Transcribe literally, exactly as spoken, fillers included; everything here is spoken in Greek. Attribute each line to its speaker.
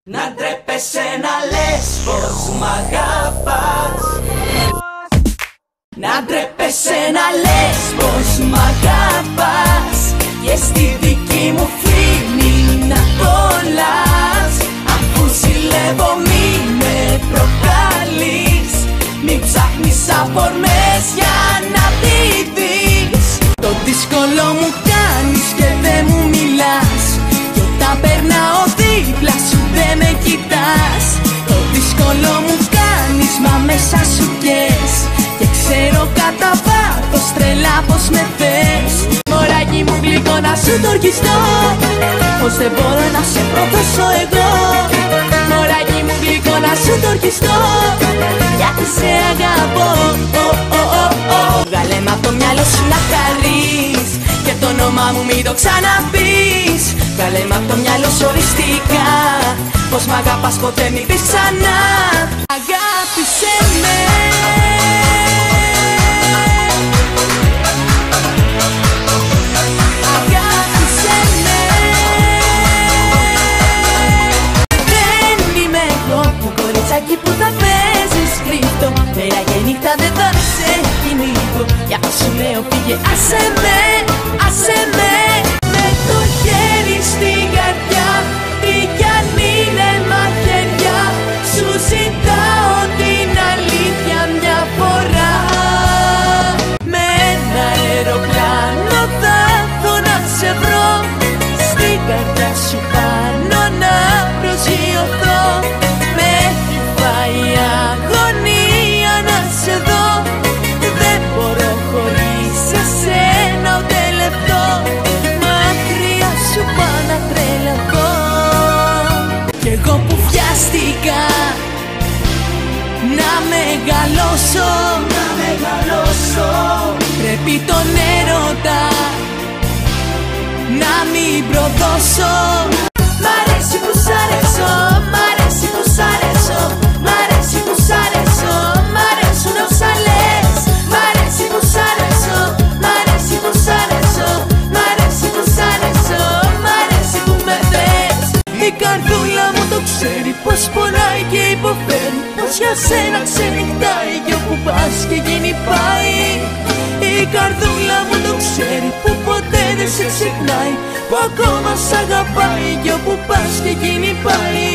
Speaker 1: Να ντρέπεσαι να λες πως μ' αγαπάς. Να ντρέπεσαι να λες πως μ' αγαπάς και στη δική μου φήμη να κολλάς. Αφού ζηλεύω μη με προκαλείς, μη ψάχνεις αφορμές για να τη δεις. Το δύσκολο μου κάνεις και δεν μου μιλάς, κι όταν περνάω δίπλα σου δεν με κοιτάς. Το δύσκολο μου κάνεις μα μέσα σου καις, και ξέρω κατά βάθος τρελά πως με θες. Μωράκι μου γλυκό να σου το ορκιστώ, πως δεν μπορώ να σε προδώσω εγώ. Μωράκι μου γλυκό να σου το ορκιστώ, γιατί σε αγαπώ. Βγάλε μ' απ' το μυαλό σου να χαρείς, και το όνομά μου μην το ξαναπείς. Βγάλε μ' απ' το μυαλό σου οριστικά, πως μ' αγαπάς ποτέ μη πεις ξανά. Αγάπησέ με. Κοριτσάκι που θα παίζεις κρύπτο, μέρα και νύχτα δεν θα σε κυνηγώ. Γι' αυτό σου λέω φύγε, άσε με, άσε με. Με το χέρι στην καρδιά, τι κι αν είναι μαχαιριά, σου ζητάω την αλήθεια μια φορά. Με ένα αεροπλάνο θα έρθω να σε βρω, στην καρδιά σου πάνω να προσγειωθώ. Η αγωνία να σε δω, δεν μπορώ χωρίς εσένα ούτε λεπτό. Μακριά σου πάω να τρελαθώ. Κι εγώ που βιάστηκα να μεγαλώσω, να μεγαλώσω, πρέπει τον έρωτα να μην προδώσω. Μ' αρέσει που σ' αρέσω, μ' αρέσει που σ' αρέσω, μ' αρέσει που σ' αρέσω, μ' αρέσουν όσα λες. Μ' αρέσει που σ' αρέσω, μ' αρέσει που σ' αρέσω, μ' αρέσει που σ' αρέσω, μ' αρέσει που με θες. Η καρδούλα μου το ξέρει πως πονάει και υποφέρει, πως για σένα ξενυχτάει κι όπου πας και γίνει πάει. Η καρδούλα μου το ξέρει που ποτέ δεν σε ξεχνάει, που ακόμα σ' αγαπάει κι όπου πας και γίνει πάει.